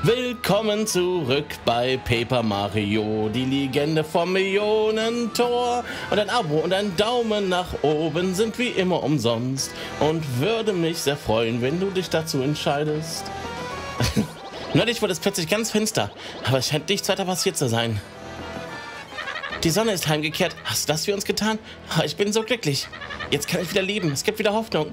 Willkommen zurück bei Paper Mario, die Legende vom Millionentor. Und ein Abo und ein Daumen nach oben sind wie immer umsonst. Und würde mich sehr freuen, wenn du dich dazu entscheidest. Neulich wurde es plötzlich ganz finster, aber es scheint nichts weiter passiert zu sein. Die Sonne ist heimgekehrt. Hast du das für uns getan? Ich bin so glücklich. Jetzt kann ich wieder leben. Es gibt wieder Hoffnung.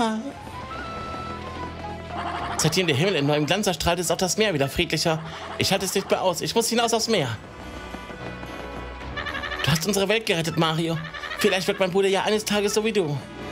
Seitdem der Himmel in neuem Glanz erstrahlt, ist auch das Meer wieder friedlicher. Ich halte es nicht mehr aus. Ich muss hinaus aufs Meer. Du hast unsere Welt gerettet, Mario. Vielleicht wird mein Bruder ja eines Tages so wie du.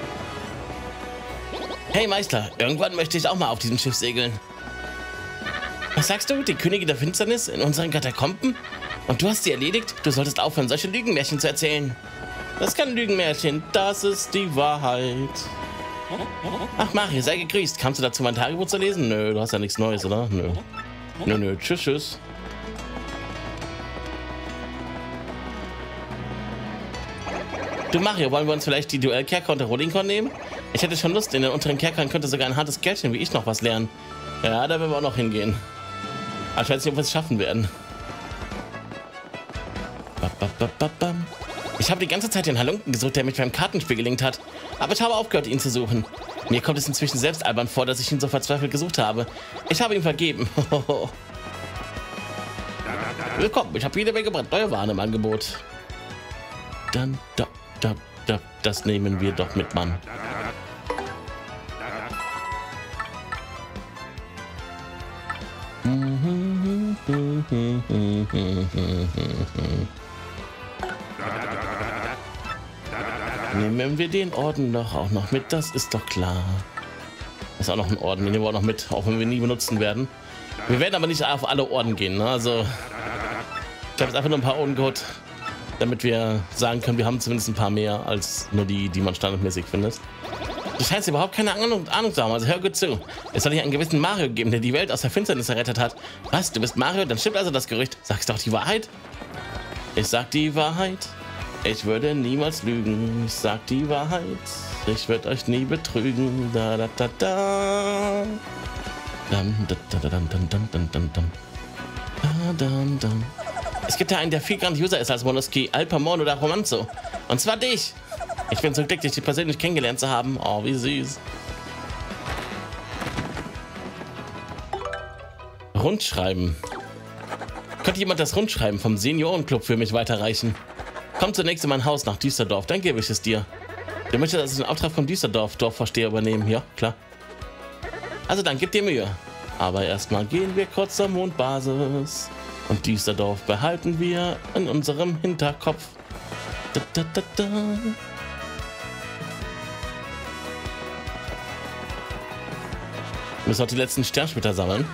Hey Meister, irgendwann möchte ich auch mal auf diesem Schiff segeln. Was sagst du? Die Königin der Finsternis in unseren Katakomben? Und du hast sie erledigt? Du solltest aufhören, solche Lügenmärchen zu erzählen. Das ist kein Lügenmärchen, das ist die Wahrheit. Ach Mario, sei gegrüßt. Kamst du dazu, mein Tagebuch zu lesen? Nö, du hast ja nichts Neues, oder? Nö. Nö. Tschüss, tschüss. Du Mario, wollen wir uns vielleicht die Duellkerker und der Rodinkon nehmen? Ich hätte schon Lust, in den unteren Kerkern könnte sogar ein hartes Kerlchen wie ich noch was lernen. Ja, da werden wir auch noch hingehen. Aber ich weiß nicht, ob wir es schaffen werden. Ich habe die ganze Zeit den Halunken gesucht, der mich beim Kartenspiel gelingt hat. Aber ich habe aufgehört, ihn zu suchen. Mir kommt es inzwischen selbst albern vor, dass ich ihn so verzweifelt gesucht habe. Ich habe ihn vergeben. Willkommen, ich habe jede Menge neue Waren im Angebot. Dann, das nehmen wir doch mit, Mann. Nehmen wir den Orden doch auch noch mit, das ist doch klar. Das ist auch noch ein Orden, den nehmen wir auch noch mit, auch wenn wir nie benutzen werden. Wir werden aber nicht auf alle Orden gehen, ne? Also ich habe jetzt einfach nur ein paar Orden geholt, damit wir sagen können, wir haben zumindest ein paar mehr als nur die man standardmäßig findet. Du scheinst überhaupt keine Ahnung zu haben, also hör gut zu. Es soll hier einen gewissen Mario geben, der die Welt aus der Finsternis errettet hat. Was, du bist Mario? Dann stimmt also das Gerücht. Sagst doch die Wahrheit? Ich sag die Wahrheit. Ich würde niemals lügen. Ich sag die Wahrheit. Ich würde euch nie betrügen. Da da da da. Dam, da, da, da, dam, dam, dam, dam, dam, dam. Da, dam, dam. Es gibt ja einen, der viel grandioser ist als Monoski, Alpamon oder Romanzo. Und zwar dich. Ich bin so glücklich, dich persönlich kennengelernt zu haben. Oh, wie süß. Rundschreiben. Könnte jemand das Rundschreiben vom Seniorenclub für mich weiterreichen? Komm zunächst in mein Haus nach Düsterdorf, dann gebe ich es dir. Der möchte, dass ich den Auftrag vom Dorfvorsteher übernehmen. Ja, klar. Also dann, gib dir Mühe. Aber erstmal gehen wir kurz zur Mondbasis. Und Düsterdorf behalten wir in unserem Hinterkopf. Da, da, da, da. Wir müssen auch die letzten Sternsplitter sammeln.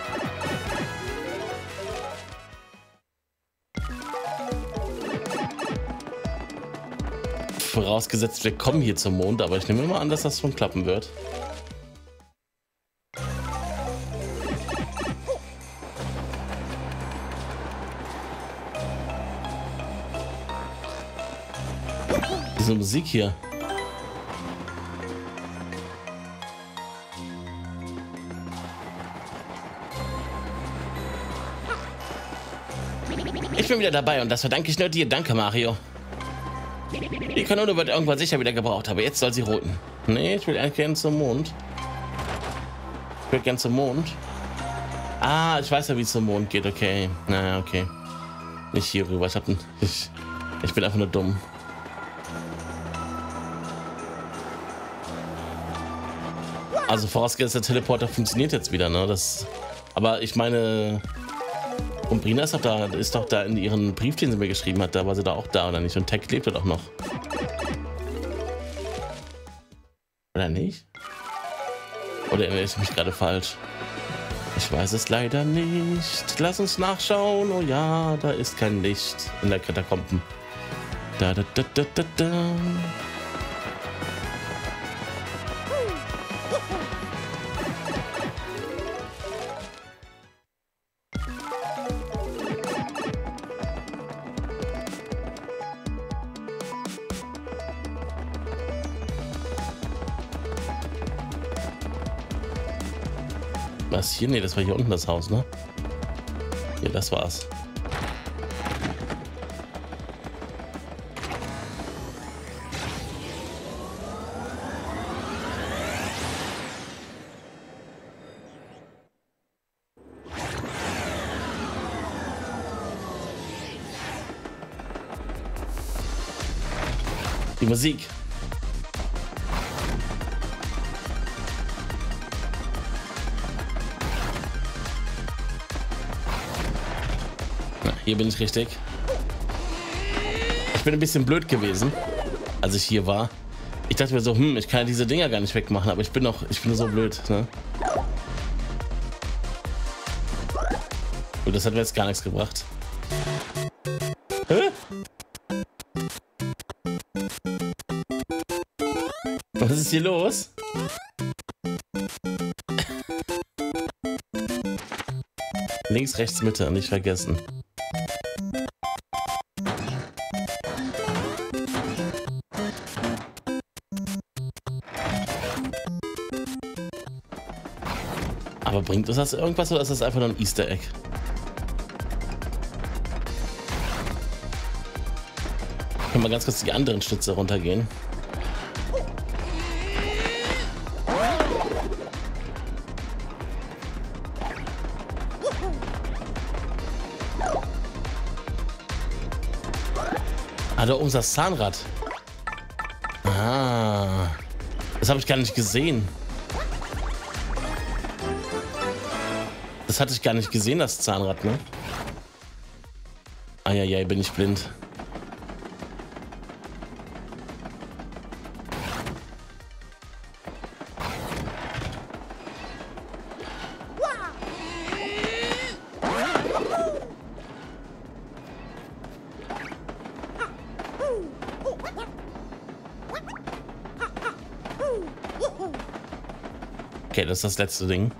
Vorausgesetzt, wir kommen hier zum Mond, aber ich nehme immer an, dass das schon klappen wird. Diese Musik hier. Ich bin wieder dabei und das verdanke ich nur dir. Danke, Mario. Die Kanone wird irgendwann sicher wieder gebraucht, aber jetzt soll sie roten. Nee, ich will eigentlich gerne zum Mond. Ich will gerne zum Mond. Ah, ich weiß ja, wie es zum Mond geht, okay. Naja, okay. Nicht hier rüber. Ich bin einfach nur dumm. Also vorausgesetzt, der Teleporter funktioniert jetzt wieder, ne? Aber ich meine... Umbrina ist doch da in ihren Brief, den sie mir geschrieben hat, da war sie da auch da, oder nicht? Und Tech lebt doch noch. Oder nicht? Oder erinnere ich mich gerade falsch? Ich weiß es leider nicht. Lass uns nachschauen. Oh ja, da ist kein Licht in der Katakomben. Da, da, da, da, da, da. Was hier? Nee, das war hier unten das Haus, ne? Hier, das war's. Die Musik. Na, hier bin ich richtig. Ich bin ein bisschen blöd gewesen, als ich hier war. Ich dachte mir so, ich kann ja diese Dinger gar nicht wegmachen, aber ich bin so blöd, ne? Und das hat mir jetzt gar nichts gebracht. Hä? Was ist hier los? Links, rechts, Mitte, nicht vergessen. Aber bringt uns das irgendwas oder ist das einfach nur ein Easter Egg? Können wir ganz kurz die anderen Stütze runtergehen? Ah, da oben ist das Zahnrad. Ah, das habe ich gar nicht gesehen. Das hatte ich gar nicht gesehen, das Zahnrad, ne? Eieiei, bin ich blind. Okay, das ist das letzte Ding.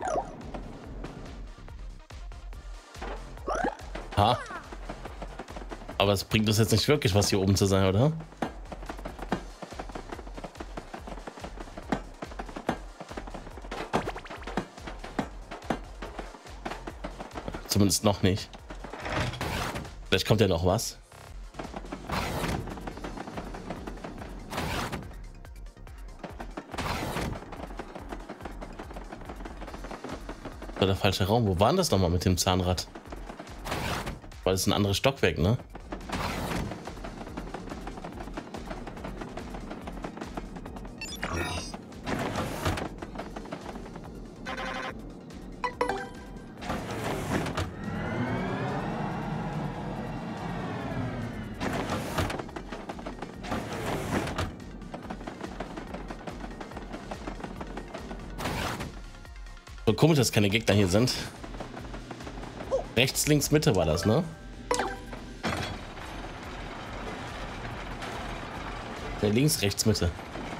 Ha. Aber es bringt uns jetzt nicht wirklich was, hier oben zu sein, oder? Zumindest noch nicht. Vielleicht kommt ja noch was. Das war der falsche Raum. Wo war denn das nochmal mit dem Zahnrad? Weil es ein anderes Stockwerk, ne? So komisch, dass keine Gegner hier sind. Rechts, links, Mitte war das, ne? Ja, links, rechts, Mitte.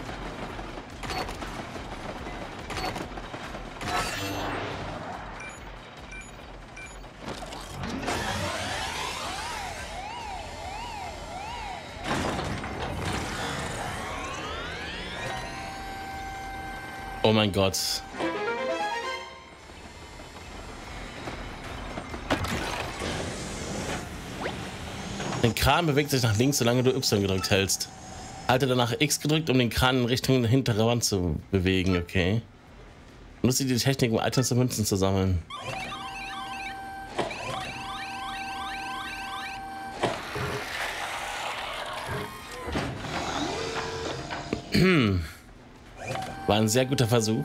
Oh mein Gott. Der Kran bewegt sich nach links, solange du Y gedrückt hältst. Halte danach X gedrückt, um den Kran in Richtung der hinteren Wand zu bewegen, okay. Nutze die Technik, um Items und Münzen zu sammeln. War ein sehr guter Versuch.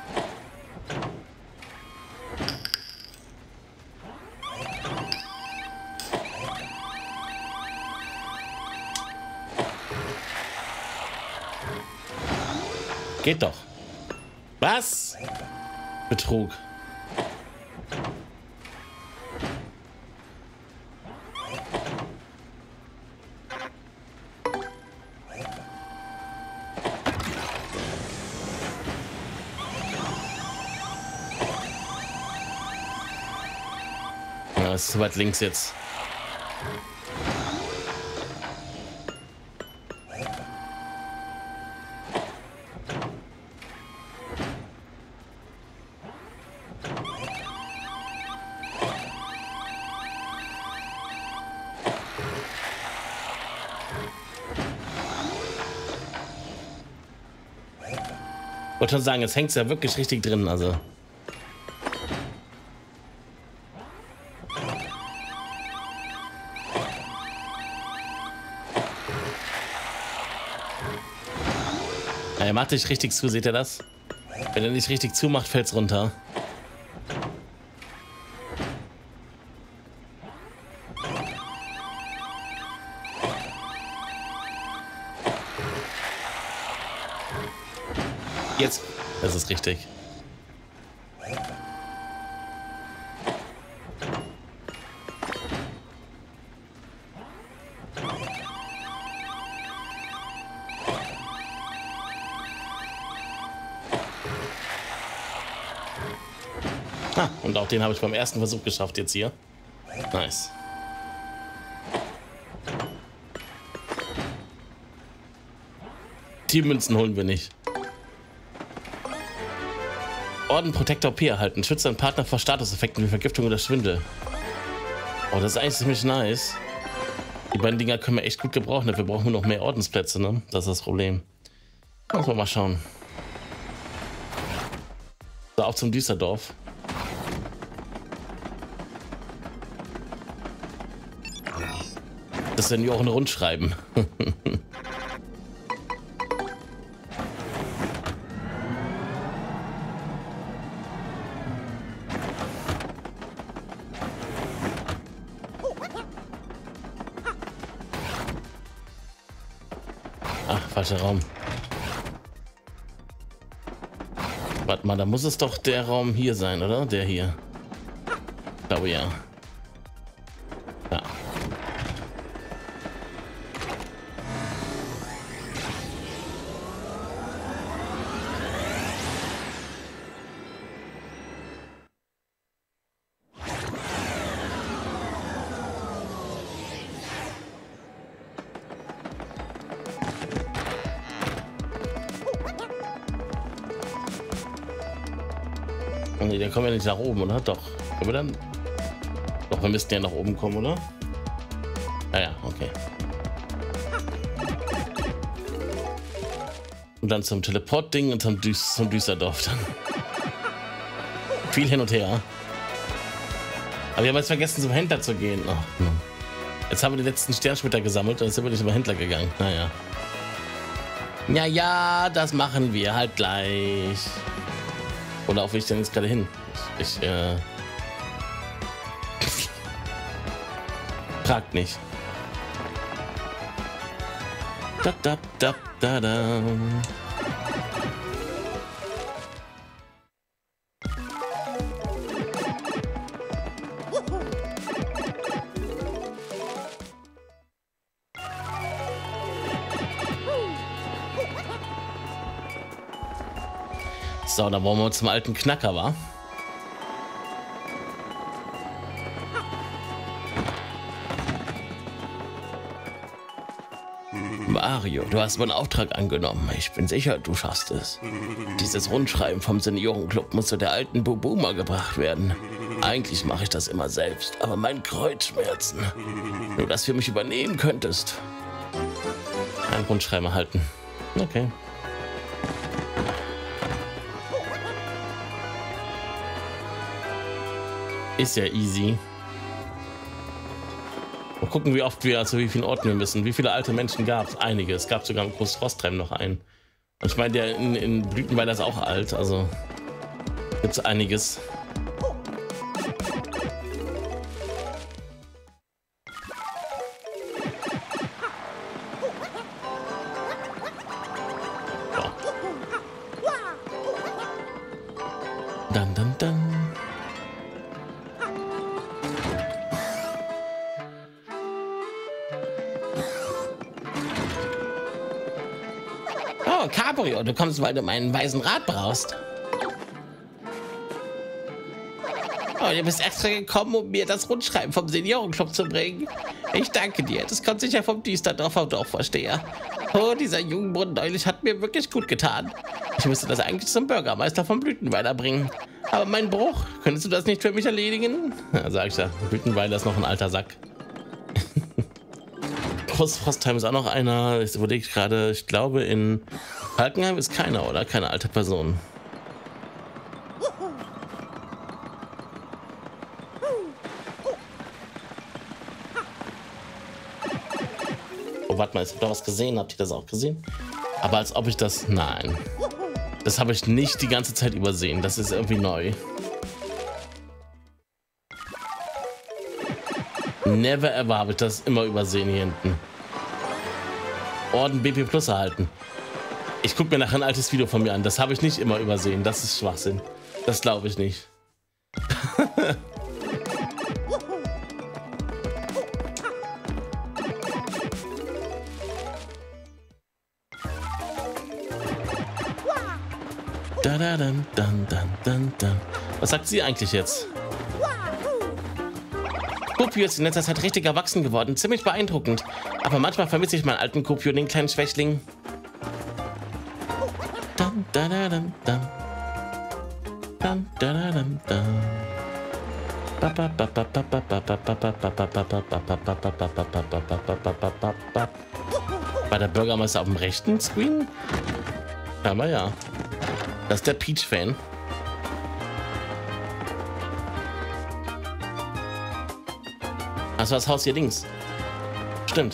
Geht doch. Was? Betrug. Ja, das ist zu weit links jetzt. Wollte schon sagen, es hängt ja wirklich richtig drin, also. Ja, er macht nicht richtig zu, seht ihr das? Wenn er nicht richtig zumacht, fällt es runter. Jetzt, das ist richtig. Ah, und auch den habe ich beim ersten Versuch geschafft jetzt hier. Nice. Die Münzen holen wir nicht. Orden Protector P erhalten. Schützt deinen Partner vor Statuseffekten wie Vergiftung oder Schwindel. Oh, das ist eigentlich ziemlich nice. Die beiden Dinger können wir echt gut gebrauchen. Wir brauchen nur noch mehr Ordensplätze, ne? Das ist das Problem. Muss man mal schauen. So, auf zum Düsterdorf. Das werden wir auch eine Rundschreiben. Ach, falscher Raum. Warte mal, da muss es doch der Raum hier sein, oder? Der hier. Ich glaube ja. Ja. Oh nee, der kommt ja nicht nach oben, oder? Doch. Können wir dann? Doch, wir müssten ja nach oben kommen, oder? Ah ja, okay. Und dann zum Teleport-Ding und zum Düsterdorf dann. Viel hin und her. Aber wir haben jetzt vergessen, zum Händler zu gehen. Oh, no. Jetzt haben wir den letzten Sternschmitter gesammelt und jetzt sind wir nicht zum Händler gegangen. Naja. Ja, ja, das machen wir halt gleich. Oder auf will ich denn jetzt gerade hin? Fragt nicht. Da, da, da, da, da. So, dann wollen wir zum alten Knacker, wa? Mario, du hast meinen Auftrag angenommen. Ich bin sicher, du schaffst es. Dieses Rundschreiben vom Seniorenclub muss zu der alten Bubuma gebracht werden. Eigentlich mache ich das immer selbst, aber mein Kreuzschmerzen. Nur, dass du mich übernehmen könntest. Ein Rundschreiben erhalten. Okay. Ist ja easy. Mal gucken, wie oft wir, also wie vielen Orten wir müssen. Wie viele alte Menschen gab es? Einige. Es gab sogar im Großfrostreim noch einen. Und ich meine, der in Blütenweiler ist auch alt, also gibt es einiges. So. Dann, dann, dann. Oh, Cabrio, du kommst, weil du meinen weißen Rat brauchst. Oh, du bist extra gekommen, um mir das Rundschreiben vom Seniorenclub zu bringen. Ich danke dir. Das kommt sicher vom Düsterdorf auf Dorfvorsteher. Oh, dieser Jungbrunnen neulich hat mir wirklich gut getan. Ich müsste das eigentlich zum Bürgermeister von Blütenweiler bringen. Aber mein Bruch, könntest du das nicht für mich erledigen? Ja, sag ich ja. Blütenweiler ist noch ein alter Sack. Großfrostheim ist auch noch einer. Ich überlege gerade, ich glaube in Falkenheim ist keiner, oder? Keine alte Person. Oh, warte mal, ich habe da was gesehen. Habt ihr das auch gesehen? Aber als ob ich das... Nein. Das habe ich nicht die ganze Zeit übersehen. Das ist irgendwie neu. Never ever habe ich das immer übersehen hier hinten. Orden BP Plus erhalten. Ich gucke mir nachher ein altes Video von mir an. Das habe ich nicht immer übersehen. Das ist Schwachsinn. Das glaube ich nicht. Was sagt sie eigentlich jetzt? Kopio ist in letzter Zeit richtig erwachsen geworden. Ziemlich beeindruckend. Aber manchmal vermisse ich meinen alten Kopio, den kleinen Schwächling. War der Bürgermeister auf dem rechten Screen? Aber ja. Das ist der Peach-Fan. Achso, das Haus hier links. Stimmt.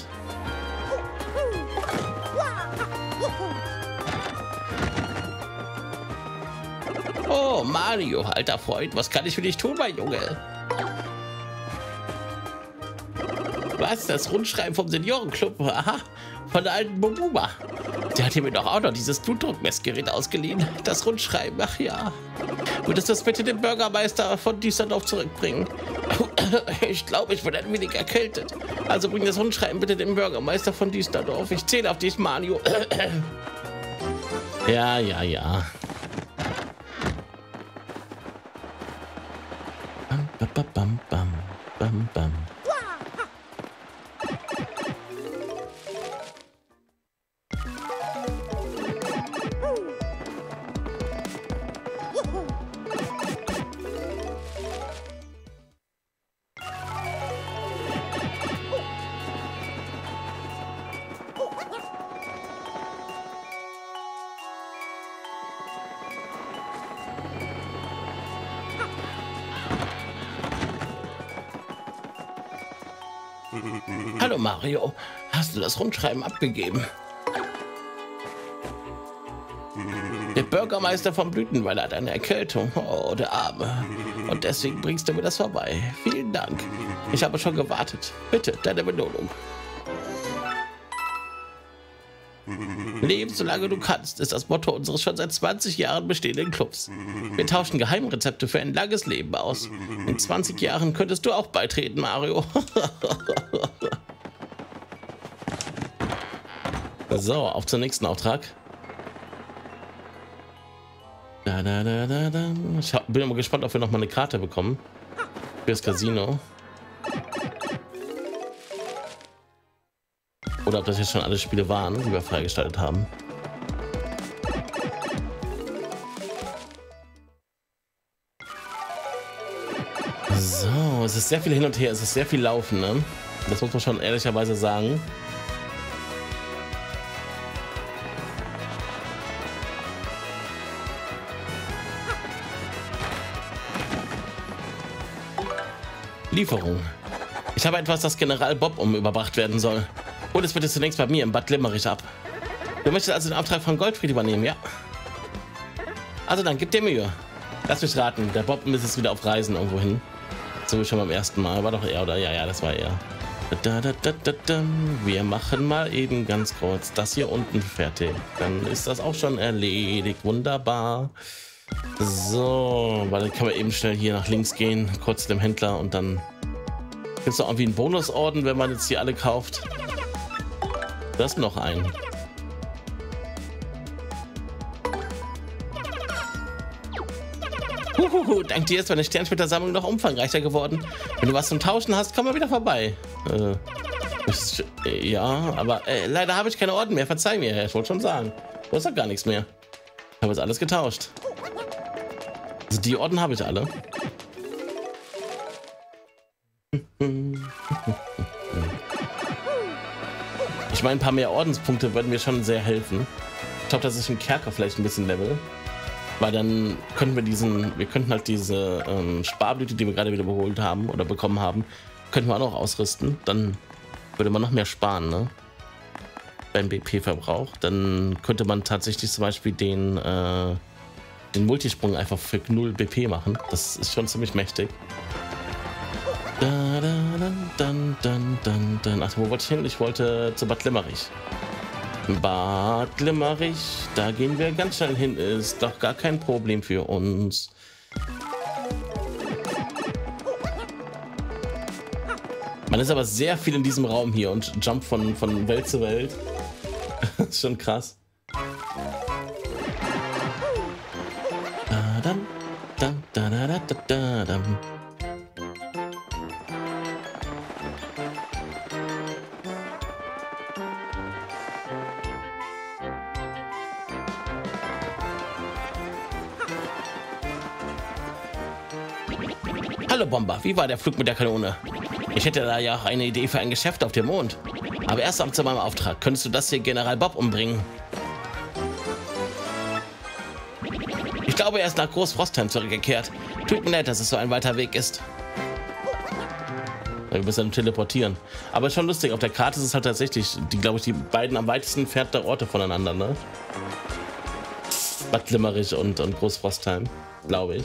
Oh, Mario, alter Freund, was kann ich für dich tun, mein Junge? Was? Das Rundschreiben vom Seniorenclub? Aha, von der alten Bobuma. Der hat hier mir doch auch noch dieses Blutdruckmessgerät ausgeliehen. Das Rundschreiben, ach ja. Würdest du das bitte dem Bürgermeister von Düsseldorf zurückbringen? Ich glaube, ich werde ein wenig erkältet. Also bring das Rundschreiben bitte dem Bürgermeister von Düsseldorf. Ich zähle auf dich, Mario. Ja, ja, ja. Bam, bam, bam, bam, bam, bam. Hallo Mario, hast du das Rundschreiben abgegeben? Der Bürgermeister von Blütenweiler hat eine Erkältung. Oh, der Arme. Und deswegen bringst du mir das vorbei. Vielen Dank. Ich habe schon gewartet. Bitte, deine Belohnung. Leben, solange du kannst, ist das Motto unseres schon seit 20 Jahren bestehenden Clubs. Wir tauschen Geheimrezepte für ein langes Leben aus. In 20 Jahren könntest du auch beitreten, Mario. So, auf zum nächsten Auftrag. Ich bin immer gespannt, ob wir noch mal eine Karte bekommen fürs Casino. Oder ob das jetzt schon alle Spiele waren, die wir freigeschaltet haben. So, es ist sehr viel hin und her, es ist sehr viel Laufen, ne? Das muss man schon ehrlicherweise sagen. Lieferung. Ich habe etwas, das General Bob überbracht werden soll. Hol es bitte zunächst bei mir im Bad Limmerich ab. Du möchtest also den Auftrag von Goldfried übernehmen, ja? Also dann, gib dir Mühe. Lass mich raten, der Bob ist jetzt wieder auf Reisen irgendwo hin. So wie schon beim ersten Mal. War doch er, oder? Ja, ja, das war er. Wir machen mal eben ganz kurz das hier unten fertig. Dann ist das auch schon erledigt. Wunderbar. So, weil dann kann man eben schnell hier nach links gehen, kurz zu dem Händler und dann gibt es noch irgendwie einen Bonusorden, wenn man jetzt hier alle kauft. Das ist noch ein. Dank dir ist meine Sternsplitter-Sammlung noch umfangreicher geworden. Wenn du was zum Tauschen hast, komm mal wieder vorbei. Ja, aber leider habe ich keine Orden mehr. Verzeih mir, ich wollte schon sagen. Du hast doch gar nichts mehr. Ich habe jetzt alles getauscht. Also die Orden habe ich alle. Ich meine, ein paar mehr Ordenspunkte würden mir schon sehr helfen. Ich glaube, das ist im Kerker vielleicht ein bisschen Level. Weil dann könnten wir könnten halt diese Sparblüte, die wir gerade wieder beholt haben oder bekommen haben, könnten wir auch noch ausrüsten. Dann würde man noch mehr sparen, ne? Beim BP-Verbrauch. Dann könnte man tatsächlich zum Beispiel den Multisprung einfach für 0 BP machen. Das ist schon ziemlich mächtig. Ach, wo wollte ich hin? Ich wollte zu Bad Limmerich. Bad Limmerich, da gehen wir ganz schnell hin. Ist doch gar kein Problem für uns. Man ist aber sehr viel in diesem Raum hier und jumpt von Welt zu Welt. Das ist schon krass. Hallo Bomber, wie war der Flug mit der Kanone? Ich hätte da ja auch eine Idee für ein Geschäft auf dem Mond. Aber erst zu meinem Auftrag. Könntest du das hier General Bob umbringen? Ich glaube, er ist nach Großfrostheim zurückgekehrt. Tut mir leid, dass es so ein weiter Weg ist. Wir müssen dann teleportieren. Aber schon lustig, auf der Karte ist es halt tatsächlich, glaube ich, die beiden am weitesten entfernten Orte voneinander, ne? Bad Limmerich und Großfrostheim, glaube ich.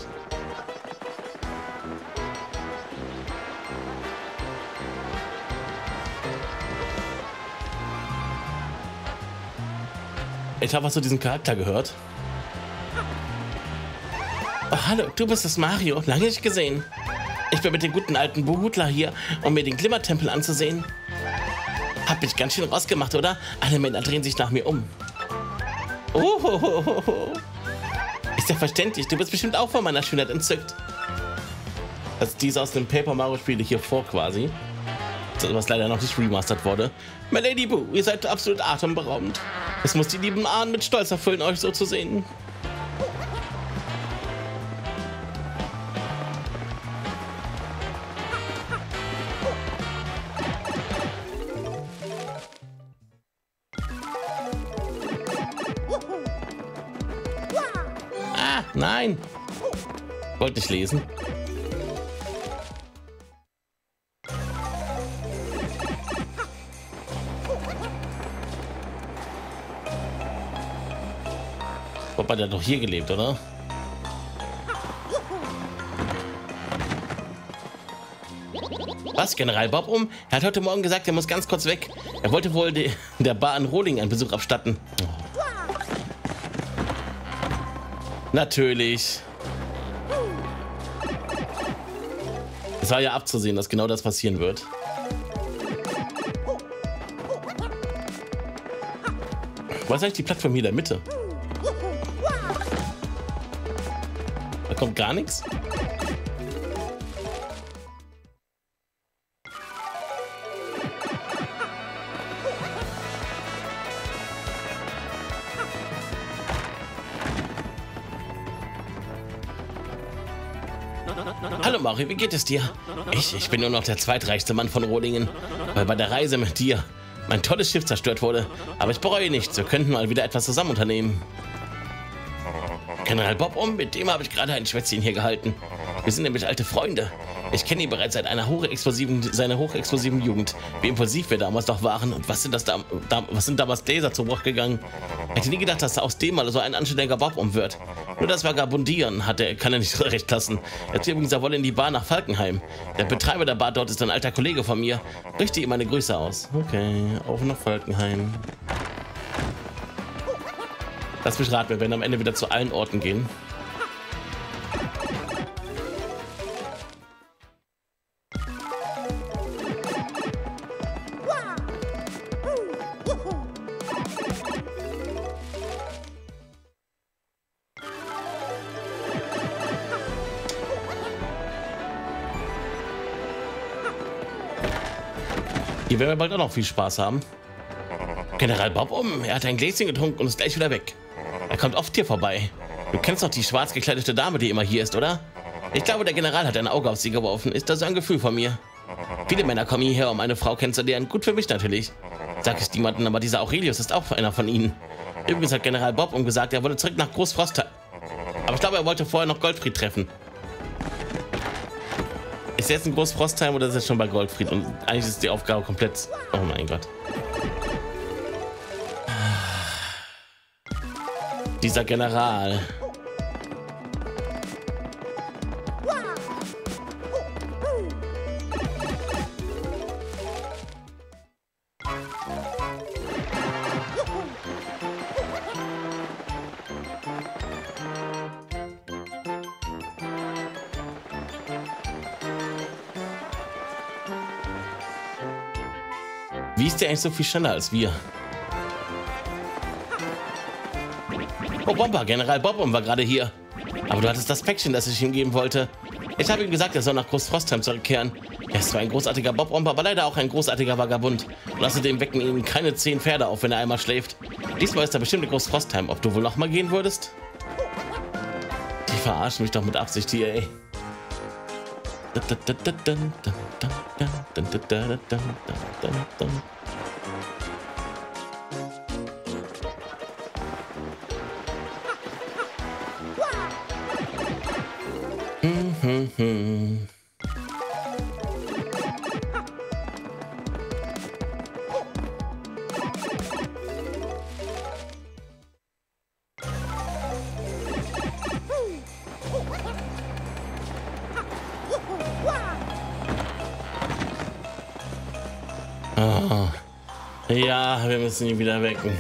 Ich habe was zu diesem Charakter gehört. Oh, hallo, du bist das Mario. Lange nicht gesehen. Ich bin mit dem guten alten Buhutler hier, um mir den Glimmertempel anzusehen. Hab mich ganz schön rausgemacht, oder? Alle Männer drehen sich nach mir um. Oh, ist ja verständlich. Du bist bestimmt auch von meiner Schönheit entzückt. Das ist dies aus dem Paper Mario Spiele hier vor quasi. Was leider noch nicht remastert wurde. My Lady Boo, ihr seid absolut atemberaubend. Es muss die lieben Ahnen mit Stolz erfüllen, euch so zu sehen. Ah, nein. Wollte nicht lesen. Hat er doch hier gelebt, oder? Was? General Bob um? Er hat heute Morgen gesagt, er muss ganz kurz weg. Er wollte wohl der Bar in Rohling einen Besuch abstatten. Oh. Natürlich. Es war ja abzusehen, dass genau das passieren wird. Was ist eigentlich die Plattform hier in der Mitte? Da kommt gar nichts. Hallo Mario, wie geht es dir? Ich bin nur noch der zweitreichste Mann von Rohlingen, weil bei der Reise mit dir mein tolles Schiff zerstört wurde. Aber ich bereue nichts, wir könnten mal wieder etwas zusammen unternehmen. General Bob mit dem habe ich gerade ein Schwätzchen hier gehalten. Wir sind nämlich alte Freunde. Ich kenne ihn bereits seit seiner hochexplosiven Jugend. Wie impulsiv wir damals doch waren und was sind damals Laser zu Bruch gegangen. Ich hätte nie gedacht, dass aus dem mal so ein anständiger Bob wird. Nur das Vagabundieren kann er nicht recht lassen. Er zieht übrigens wohl in die Bar nach Falkenheim. Der Betreiber der Bar dort ist ein alter Kollege von mir. Richte ihm meine Grüße aus. Okay, auf nach Falkenheim. Lass mich raten, wir werden am Ende wieder zu allen Orten gehen. Hier werden wir bald auch noch viel Spaß haben. General Bob er hat ein Gläschen getrunken und ist gleich wieder weg. Er kommt oft hier vorbei. Du kennst doch die schwarz gekleidete Dame, die immer hier ist, oder? Ich glaube, der General hat ein Auge auf sie geworfen. Ist das ein Gefühl von mir? Viele Männer kommen hierher, um eine Frau kennenzulernen. Gut für mich natürlich. Sag es niemandem, aber dieser Aurelius ist auch einer von ihnen. Übrigens hat General Bob gesagt, er wolle zurück nach Großfrostheim. Aber ich glaube, er wollte vorher noch Goldfried treffen. Ist jetzt in Großfrostheim oder ist er schon bei Goldfried? Und eigentlich ist die Aufgabe komplett... Oh mein Gott. Dieser General. Wie ist der eigentlich so viel schneller als wir? Oh, Bomber, General Bob war gerade hier. Aber du hattest das Päckchen, das ich ihm geben wollte. Ich habe ihm gesagt, er soll nach Großfrostheim zurückkehren. Er ist zwar ein großartiger Bob-Bomber, aber leider auch ein großartiger Vagabund. Und außerdem wecken ihn keine 10 Pferde auf, wenn er einmal schläft. Diesmal ist er bestimmt in Großfrostheim. Ob du wohl noch mal gehen würdest? Die verarschen mich doch mit Absicht hier, ey. Oh. Ja, wir müssen ihn wieder wecken.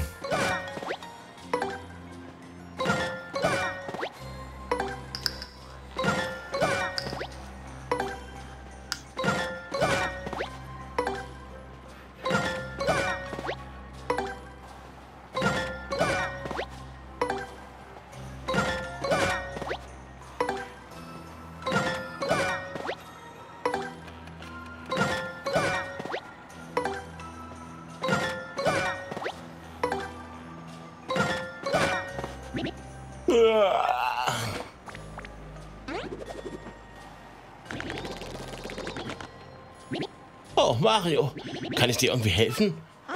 Oh, Mario, kann ich dir irgendwie helfen?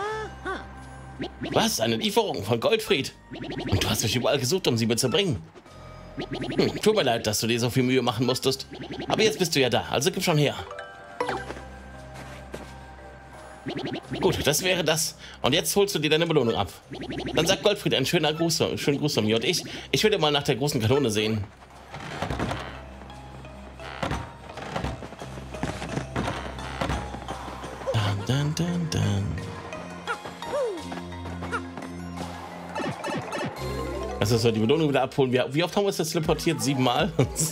Was? Eine Lieferung von Goldfried? Und du hast mich überall gesucht, um sie mitzubringen. Tut mir leid, dass du dir so viel Mühe machen musstest. Aber jetzt bist du ja da, also gib schon her. Gut, das wäre das. Und jetzt holst du dir deine Belohnung ab. Dann sagt Goldfried einen schönen Gruß von mir. Und ich würde mal nach der großen Kanone sehen. Also soll die Belohnung wieder abholen. Wie oft haben wir uns das teleportiert? 7 Mal?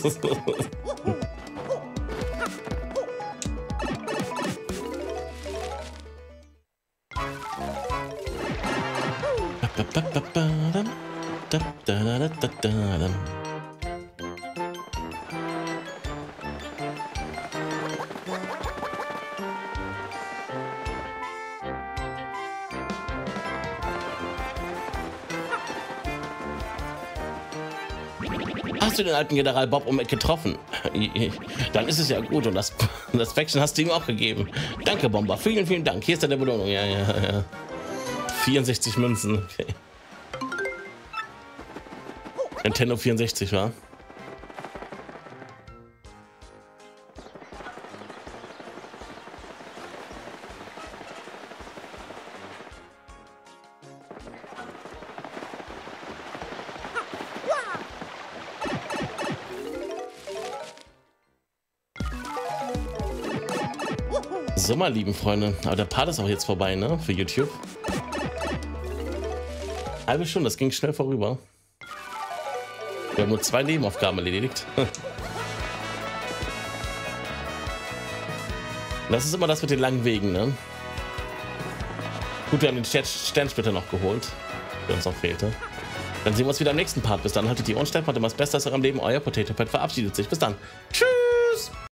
Hast du den alten General Bob getroffen? Dann ist es ja gut und das Päckchen hast du ihm auch gegeben. Danke, Bomber. Vielen, vielen Dank. Hier ist deine Belohnung. Ja. 64 Münzen. Okay. Nintendo 64, war. So, meine lieben Freunde, aber der Part ist auch jetzt vorbei, ne? Für YouTube. Halbe Stunde, das ging schnell vorüber. Wir haben nur 2 Nebenaufgaben erledigt. Das ist immer das mit den langen Wegen, ne? Gut, wir haben den Sternsplitter noch geholt, der uns noch fehlte. Dann sehen wir uns wieder im nächsten Part. Bis dann, haltet die Ohren steif, macht immer das Beste aus eurem Leben. Euer Potato Pet verabschiedet sich. Bis dann. Tschüss.